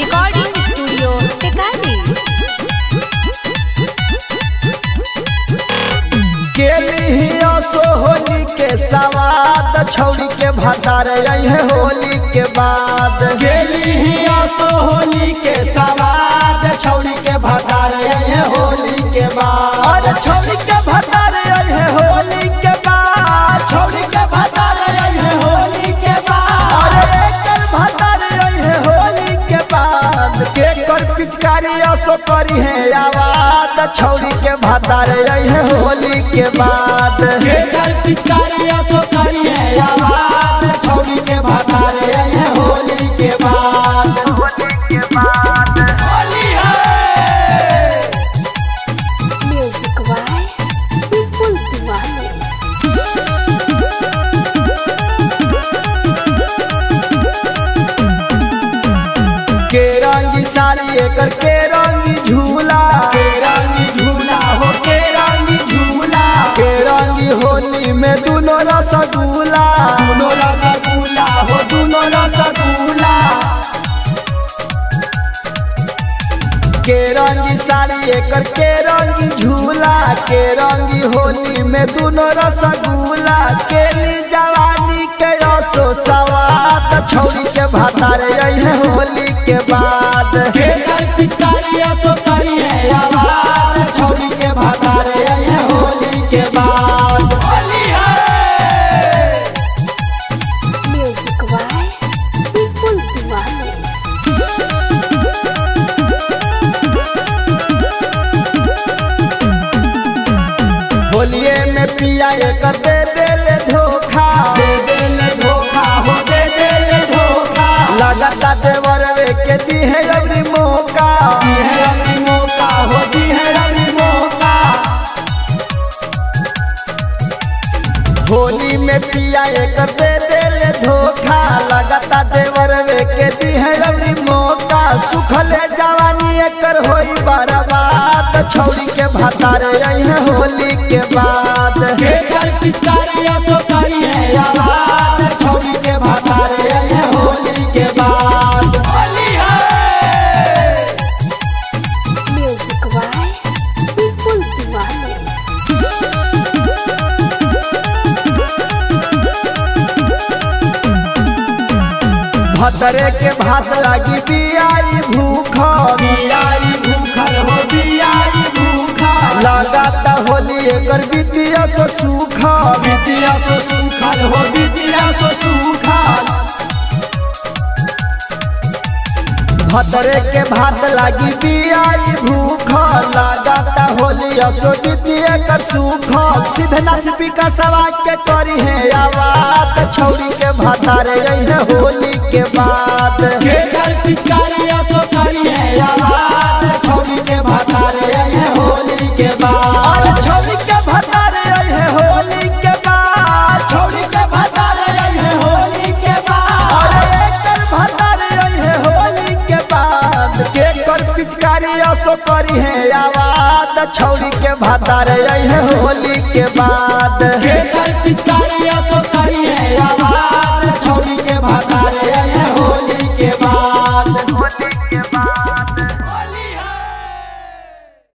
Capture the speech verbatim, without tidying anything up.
Recording studio Tikari. Holi के सवाद छौड़ी के भतार है होली के बाद गेली सो होली के सवाद छौड़ी के भतार है होली के बाद और छौड़ी के भतार है होली के बाद छौड़ी के भतार है होली के बाद और एकर भतार है होली के बाद के कर पिचकारी असो करी है आवाज छौड़ी के भतार है होली के बाद के कर पिचकारी असो करी है आवाज छौड़ी के भतार है होली के बाद होली के बाद होली है म्यूजिक बाय विपुल दीवाने। के रंगी साड़ी एकर के रंगी झूला के रंगी झूला हो के रंगी झूला के रंगी होली में दोनों रसगुल्ला दोनों रसगुल्ला हो दोनों रसगुल्ला के रंगी साड़ी एकर के रंगी झूला के रंगी होली में दोनों रसगुल्ला के ली जवानी के असो सवाद छौड़ी के भतार है होली के बाद के कर पिचकारी असो करी है आवाज छौड़ी के भतार है होली के बाद होली है म्यूजिक बाय विपुल दीवाने। होलिये में पिया एकर दे देले धोखा दे देले धोखा हो दे देले धोखा लगाता देवर वे के दी है अबरी मौका दी है अबरी मौका हो दी है अबरी मौका होली में पिया एकर दे देले धोखा लगाता देवर वे के दी है अबरी मौका सुखले जवानी एकर होई बर्बाद छौड़ी के भतार है होली के बाद के कर पिचकारी असो करी है आवाज छौड़ी के भतार है होली के बाद होली है म्यूजिक बाय विपुल दीवाने। भतरे के भात लागी बियाई भूख बियाई भूखल हो बियाई भूखा लगाता होली एकर बितिया सो सूखा बितिया सो सूखल हो बितिया सो सूखल भतरे के भात लागी बियाई भूख लगाता होली असो बितिया कर सूखल सिद्धनाथ विकासवा के करी है आवाज छौड़ी के भतार है होली के बाद के कर पिचकारी असो करी है आवाज छौड़ी के भतार है होली के बाद छौड़ी के भतार है होली के बाद छौड़ी के भतार है होली के बाद और एकर भतार है होली के बाद के कर पिचकारी असो करी है आवाज छौड़ी के भतार है होली के बाद के कर पिचकारी असो करी है आवाज छौड़ी